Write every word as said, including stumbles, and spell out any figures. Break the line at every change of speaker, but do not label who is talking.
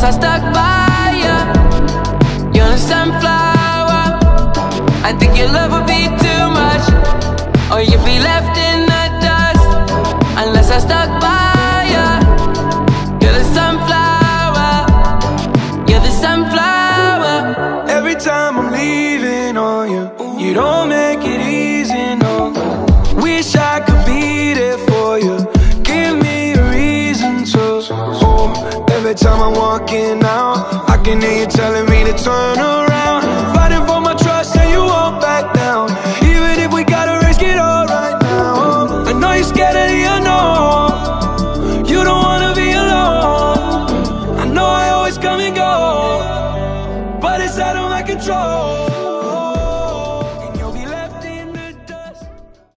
I stuck by you. You're a sunflower. I think your love would be too much, or you'd be left in the dust unless I stuck by you. You're the sunflower. You're the sunflower.
Every time I'm leaving on you, you don't make it easy, no. Wish I could be there for you. Give me a reason to. Oh, every time I'm walking out, I can hear you telling me to turn around. Fighting for my trust and you won't back down. Even if we gotta risk it all right now. I know you're scared of the unknown. You don't wanna be alone. I know I always come and go, but it's out of my control.